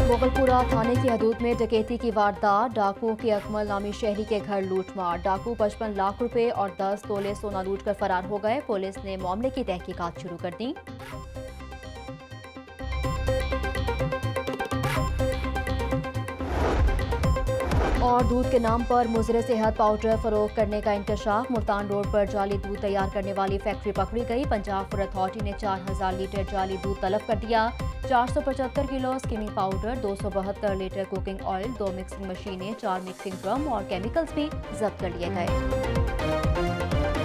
मुगलपुरा थाने की हदूद में डकैती की वारदात। डाकुओं के अकमल नामी शहरी के घर लूटमार। डाकू 55 लाख रुपए और 10 तोले सोना लूटकर फरार हो गए। पुलिस ने मामले की तहकीकात शुरू कर दी। और दूध के नाम पर मुजरे सेहत पाउडर फरोख्त करने का इंकशाफ। मुल्तान रोड पर जाली दूध तैयार करने वाली फैक्ट्री पकड़ी गई। पंजाब फूड अथॉरिटी ने 4000 लीटर जाली दूध तलब कर दिया। 475 kilo skimming powder, 272 litre cooking oil, 2 mixing मशीनें, 4 मिक्सिंग ड्रम और केमिकल्स भी जब्त कर लिए गए।